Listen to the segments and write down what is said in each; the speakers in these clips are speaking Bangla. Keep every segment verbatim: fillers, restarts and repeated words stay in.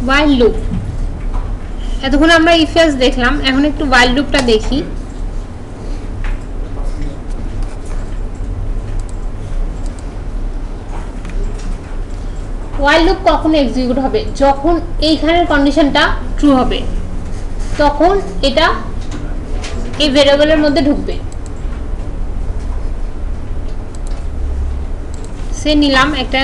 while loop এতক্ষণ আমরা if else দেখলাম এখন একটু while loopটা দেখি while loop কখন এক্সিকিউট হবে যখন এইখানের কন্ডিশনটা ট্রু হবে তখন এটা এই ভেরিয়েবলের মধ্যে ঢুকবে সে নিলাম একটা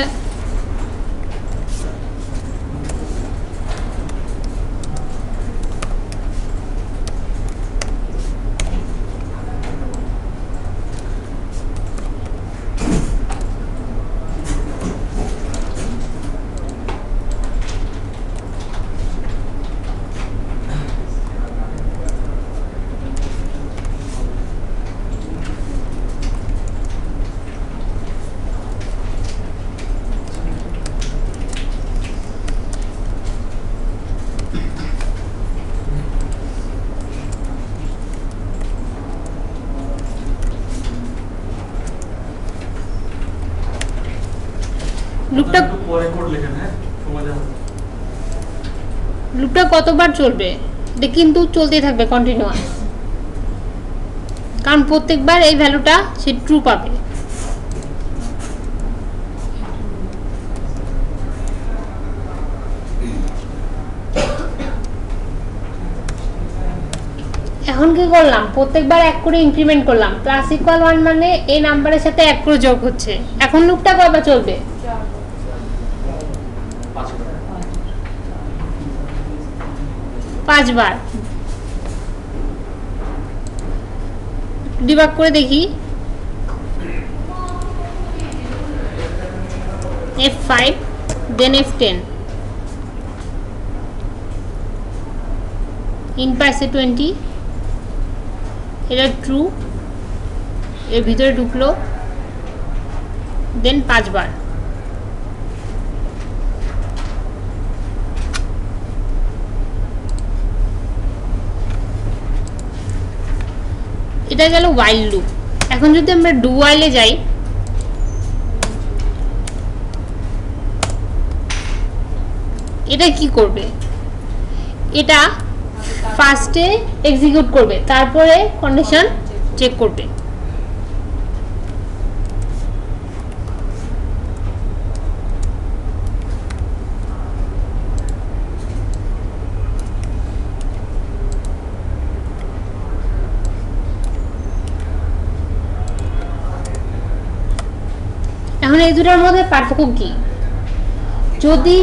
লুপটা পরে কোড লেখেন হ্যাঁ সমাধান হবে লুপটা কতবার চলবে এটা কিন্তু চলতেই থাকবে কন্টিনিউয়াস কারণ প্রত্যেকবার এই ভ্যালুটা সে ট্রু পাবে এখন কি করলাম প্রত্যেকবার এক করে ইনক্রিমেন্ট করলাম প্লাস ইকুয়াল ওয়ান মানে এই নাম্বারের সাথে এক করে যোগ হচ্ছে এখন লুপটা কয়বার চলবে পাঁচবার ডিবাগ করে দেখি F five then F ten in পাশে টোয়েন্টি এটা ট্রু এর ভিতরে ঢুকলো দেন পাঁচবার এটা গেল while loop এখন যদি আমরা do while এ যাই এটা কি করবে এটা ফার্স্টে এক্সিকিউট করবে তারপরে কন্ডিশন চেক করবে এখন এই দুটোর মধ্যে পার্থক্য কি যদি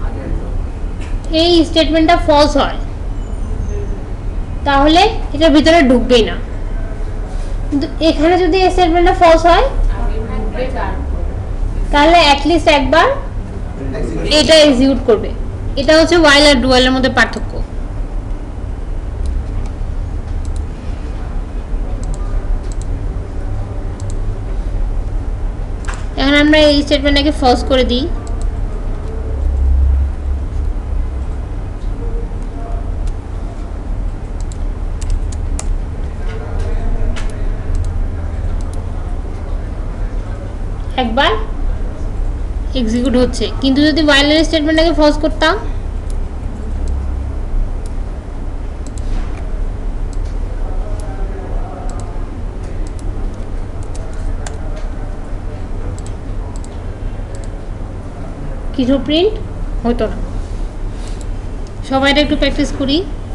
এই স্টেটমেন্টটা ফলস হয় তাহলে এটার ভিতরে ঢুকবেই না কিন্তু এখানে যদি এই স্টেটমেন্টটা ফলস হয় তাহলে অ্যাট লিস্ট একবার এটা এক্সিকিউট করবে এটা হচ্ছে while আর do while এর মধ্যে পার্থক্য এখন আমরা এই স্টেটমেন্টটাকে ফলস করে দিই একবার এক্সিকিউট হচ্ছে কিন্তু যদি while এর স্টেটমেন্টটাকে ফলস করতাম কিছু প্রিন্ট হতো না সবাই একটু প্র্যাকটিস করি